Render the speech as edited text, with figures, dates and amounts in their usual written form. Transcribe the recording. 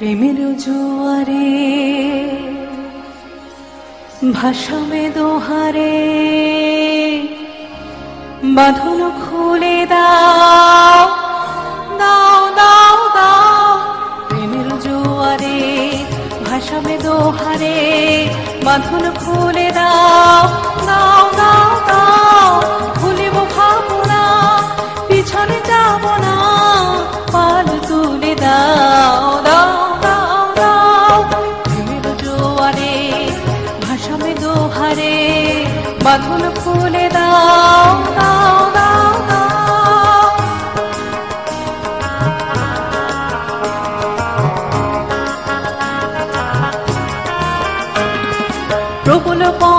প্রেমের জোয়ারে ভাসাবে দোহারে, বাঁধন খুলে দাও দাও দাও দাও। প্রেমের জোয়ারে ভাসাবে দোহারে, বাঁধন খুলে দাও দাও দাও দাও। ভুলিব ভাবনা, পিছনে যাব না, পাল তুলে দাও দাও দাও দাও। প্রেমের জোয়ারে ভাসাবে দোহারে, বাঁধন খুলে দাও দাও দাও দাও। প্রবল